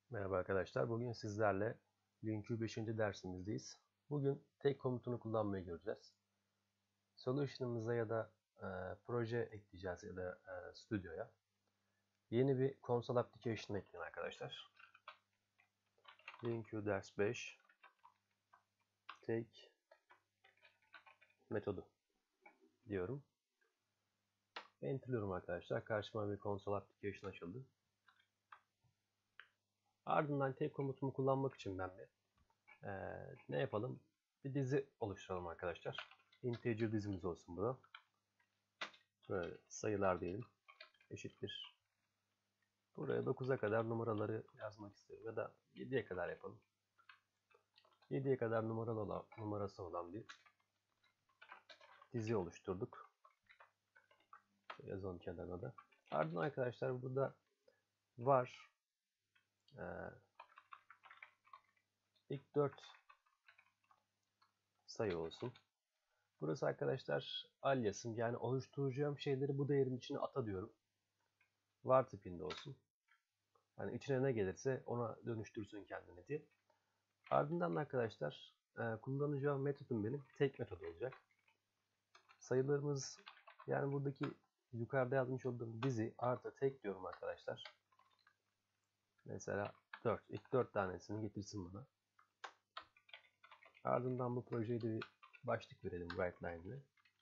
Merhaba arkadaşlar. Bugün sizlerle Linkü 5. dersimizdeyiz. Bugün take komutunu kullanmayı göreceğiz. Solution'ımıza ya da proje ekleyeceğiz ya da stüdyoya. Yeni bir console application ekleyin arkadaşlar. Linkü ders 5 take metodu diyorum. Enter'lıyorum arkadaşlar. Karşıma bir console application açıldı. Ardından take komutumu kullanmak için ben ne yapalım? Bir dizi oluşturalım arkadaşlar. Integer dizimiz olsun bu. Böyle sayılar diyelim. Eşittir. Buraya 9'a kadar numaraları yazmak istiyorum. Ya da 7'ye kadar yapalım. 7'ye kadar numarası olan bir dizi oluşturduk. Yazalım kenarına da. Ardından arkadaşlar burada var. İlk 4 sayı olsun. Burası arkadaşlar aliasım, yani oluşturacağım şeyleri bu değerin içine ata diyorum. Var tipinde olsun. Yani içine ne gelirse ona dönüştürsün kendini diye. Ardından arkadaşlar kullanacağım metodum benim take metodu olacak. Sayılarımız, yani buradaki yukarıda yazmış olduğum dizi artı take diyorum arkadaşlar. Mesela 4. İlk 4 tanesini getirsin bana. Ardından bu projeye de bir başlık verelim write line ile.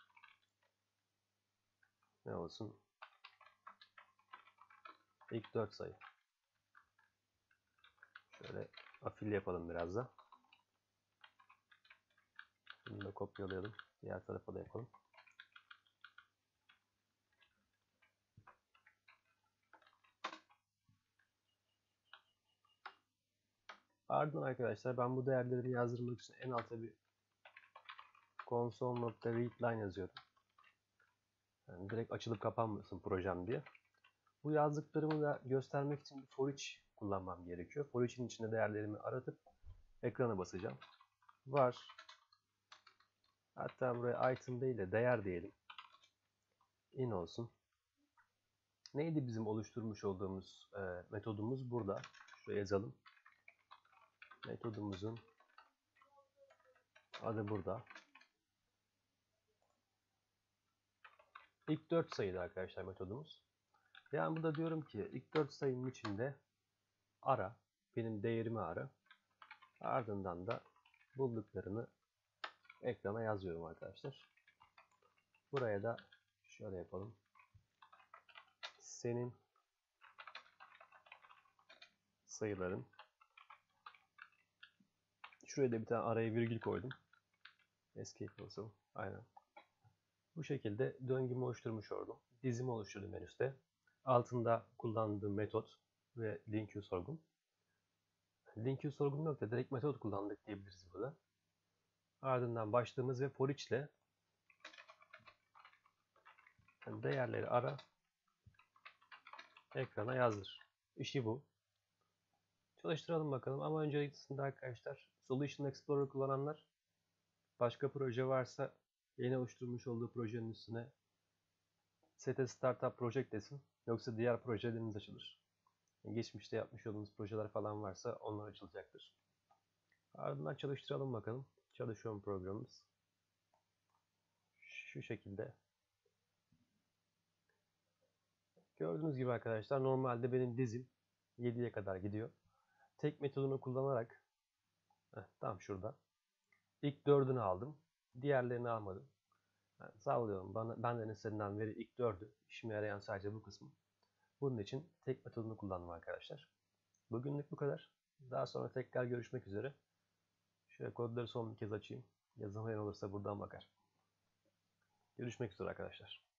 Ne olsun? İlk 4 sayı. Şöyle afil yapalım biraz da. Bunu da kopyalayalım. Diğer tarafa da yapalım. Ardından arkadaşlar ben bu değerleri yazdırmak için en alta bir console.readline yazıyorum. Yani direkt açılıp kapanmasın projem diye. Bu yazdıklarımı da göstermek için bir for each kullanmam gerekiyor. For each'in içinde değerlerimi aratıp ekrana basacağım. Var. Hatta buraya item değil de değer diyelim. In olsun. Neydi bizim oluşturmuş olduğumuz metodumuz burada. Şuraya yazalım. Metodumuzun adı burada. İlk 4 sayıda arkadaşlar metodumuz. Yani burada diyorum ki ilk 4 sayının içinde ara. Benim değerimi ara. Ardından da bulduklarını ekrana yazıyorum arkadaşlar. Buraya da şöyle yapalım. Senin sayıların. Şuraya da bir tane araya virgül koydum. Escape olsun. Aynen. Bu şekilde döngümü oluşturmuş oldum. Dizimi oluşturdum en üstte. Altında kullandığım metot ve linkü sorgum. Linkü sorgum yok da direkt metot kullandık diyebiliriz burada. Ardından başlığımız ve for each ile değerleri ara, ekrana yazdır. İşi bu. Çalıştıralım bakalım, ama öncelikle arkadaşlar Solution Explorer kullananlar, başka proje varsa yeni oluşturmuş olduğu projenin üstüne set a startup project desin. Yoksa diğer projeleriniz açılır. Geçmişte yapmış olduğunuz projeler falan varsa onlar açılacaktır. Ardından çalıştıralım bakalım. Çalışıyor mu programımız? Şu şekilde. Gördüğünüz gibi arkadaşlar normalde benim dizim 7'ye kadar gidiyor. Tek metodunu kullanarak tam şurada. İlk 4'ünü aldım. Diğerlerini almadım. Yani sağlıyorum. Benden istenilen veri ilk 4'ü. İşime yarayan sadece bu kısmı. Bunun için tek metodunu kullandım arkadaşlar. Bugünlük bu kadar. Daha sonra tekrar görüşmek üzere. Şöyle kodları son bir kez açayım. Yazılmayan olursa buradan bakar. Görüşmek üzere arkadaşlar.